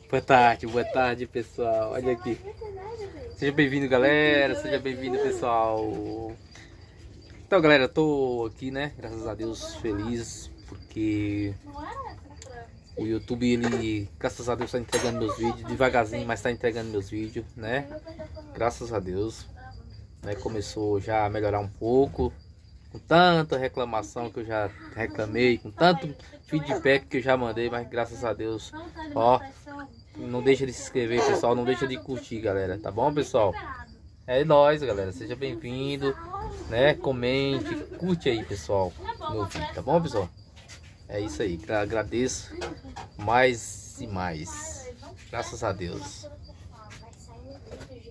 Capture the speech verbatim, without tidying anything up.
Boa tarde, boa tarde, pessoal. Olha aqui. Seja bem-vindo, galera. Seja bem-vindo, pessoal. Então, galera, eu tô aqui, né? Graças a Deus, feliz porque o YouTube, ele, graças a Deus, tá entregando meus vídeos devagarzinho, mas tá entregando meus vídeos, né? Graças a Deus, né? Começou já a melhorar um pouco. Com tanta reclamação que eu já reclamei, com tanto feedback que eu já mandei, mas graças a Deus, ó, não deixa de se inscrever, pessoal, não deixa de curtir, galera, tá bom, pessoal? É nóis, galera, seja bem-vindo, né? Comente, curte aí, pessoal, meu vídeo, tá bom, pessoal? É isso aí, agradeço mais e mais, graças a Deus.